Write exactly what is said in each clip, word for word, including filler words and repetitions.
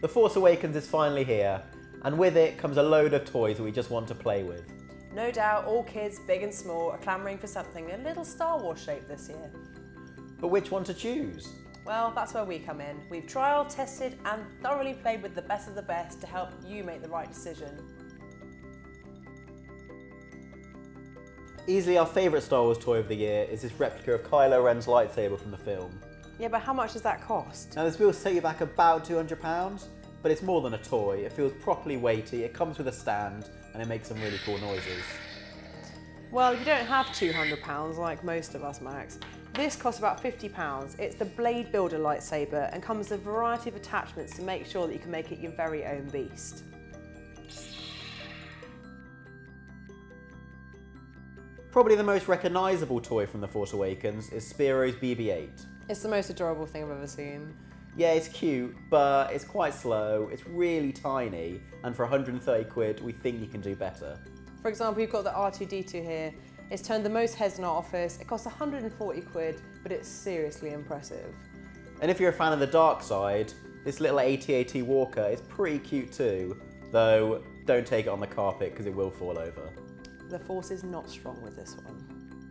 The Force Awakens is finally here, and with it comes a load of toys that we just want to play with. No doubt all kids, big and small, are clamouring for something a little Star Wars shaped this year. But which one to choose? Well, that's where we come in. We've trialled, tested and thoroughly played with the best of the best to help you make the right decision. Easily our favourite Star Wars toy of the year is this replica of Kylo Ren's lightsaber from the film. Yeah, but how much does that cost? Now this will set you back about two hundred pounds, but it's more than a toy. It feels properly weighty, it comes with a stand, and it makes some really cool noises. Well, if you don't have two hundred pounds like most of us, Max, this costs about fifty pounds. It's the Blade Builder lightsaber and comes with a variety of attachments to make sure that you can make it your very own beast. Probably the most recognisable toy from The Force Awakens is Spiro's B B eight. It's the most adorable thing I've ever seen. Yeah, it's cute, but it's quite slow, it's really tiny, and for one hundred and thirty quid, we think you can do better. For example, you've got the R two D two here. It's turned the most heads in our office. It costs one hundred and forty quid, but it's seriously impressive. And if you're a fan of the dark side, this little AT AT walker is pretty cute too, though don't take it on the carpet because it will fall over. The Force is not strong with this one.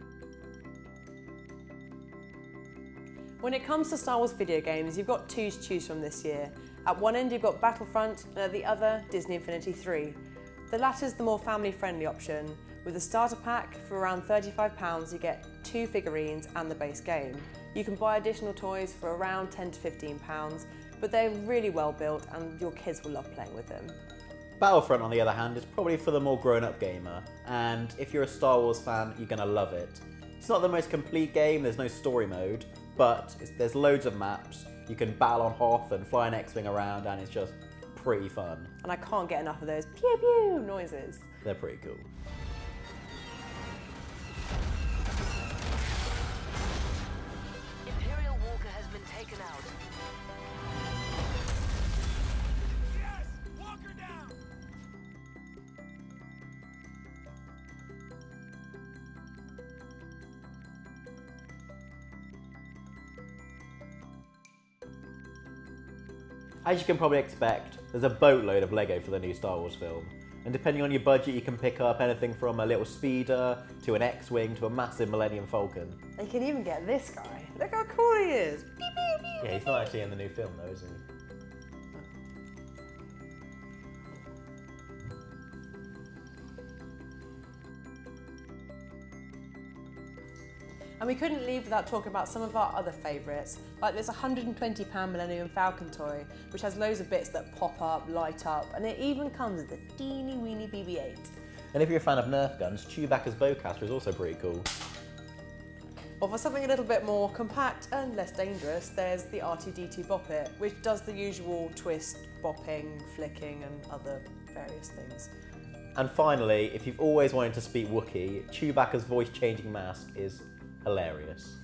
When it comes to Star Wars video games, you've got two to choose from this year. At one end you've got Battlefront, and at the other, Disney Infinity three. The latter is the more family-friendly option. With a starter pack for around thirty-five pounds, you get two figurines and the base game. You can buy additional toys for around ten to fifteen pounds, but they're really well built and your kids will love playing with them. Battlefront, on the other hand, is probably for the more grown-up gamer, and if you're a Star Wars fan, you're gonna love it. It's not the most complete game, there's no story mode, but it's, there's loads of maps. You can battle on Hoth and fly an X-Wing around, and it's just pretty fun. And I can't get enough of those pew pew noises. They're pretty cool. Imperial Walker has been taken out. Yes! Walker down! As you can probably expect, there's a boatload of Lego for the new Star Wars film. And depending on your budget, you can pick up anything from a little speeder, to an X-Wing, to a massive Millennium Falcon. And you can even get this guy. Look how cool he is. Pew, pew, pew. Yeah, he's not actually in the new film though, is he? And we couldn't leave without talking about some of our other favourites, like this one hundred and twenty pound Millennium Falcon toy, which has loads of bits that pop up, light up, and it even comes with a teeny weeny B B eight. And if you're a fan of Nerf guns, Chewbacca's bowcaster is also pretty cool. Or for something a little bit more compact and less dangerous, there's the R two D two bop-it, which does the usual twist, bopping, flicking, and other various things. And finally, if you've always wanted to speak Wookiee, Chewbacca's voice-changing mask is hilarious.